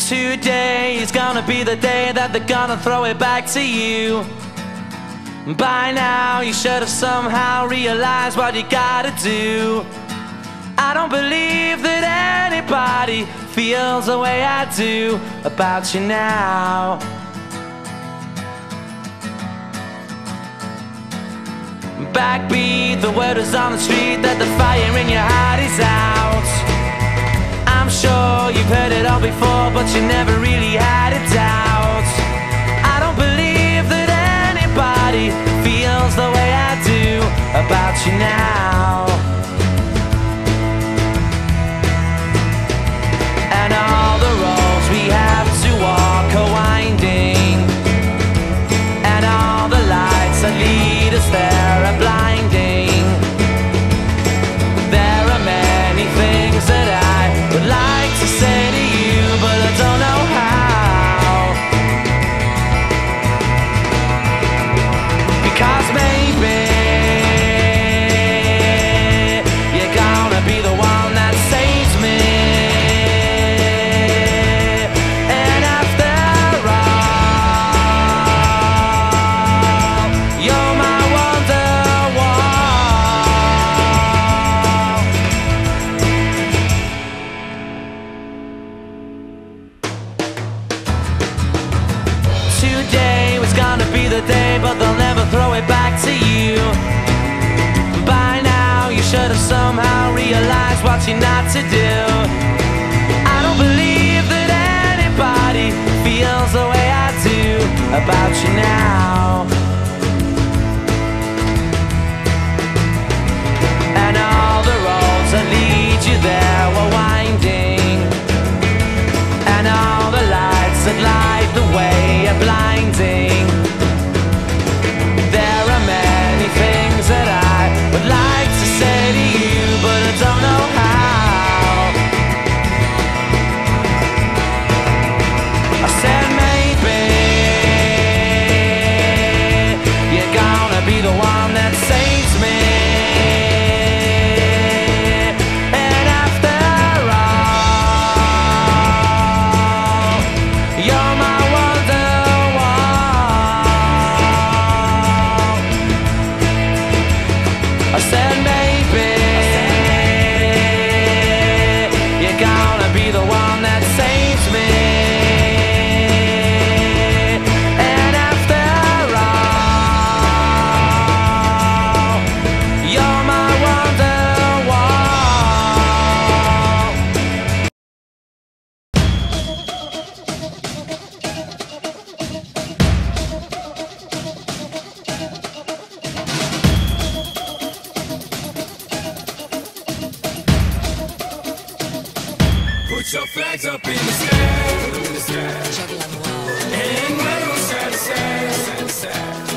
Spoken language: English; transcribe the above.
Today is gonna be the day that they're gonna throw it back to you. By now you should have somehow realized what you gotta do. I don't believe that anybody feels the way I do about you now. Backbeat, the word is on the street that the fire in your heart is out. I'm sure you've heard it all before, but you never really had a doubt. I don't believe that anybody feels the way I do about you now. And all the roads we have to walk are winding, and all the lights that lead us there are blinding. There are many things that I would like to say to you, but I don't know how. Because maybe you're gonna be the one that saves me. And after all, you're my Today was gonna be the day, but they'll never throw it back to you. By now you should have somehow realized what you're not to do. I don't believe that anybody feels the way I do about you now. And all the roads that lead you there were winding, and all the lights that light the way are blinding. There are many things that I would like to say to you, but I don't know how. I said maybe you're gonna be the one that saves me. And after all, you're my I said maybe you're gonna be the one that saves me. And after all, you're my Put your flags up in the sky, in the sky. And wave side to side, side to side.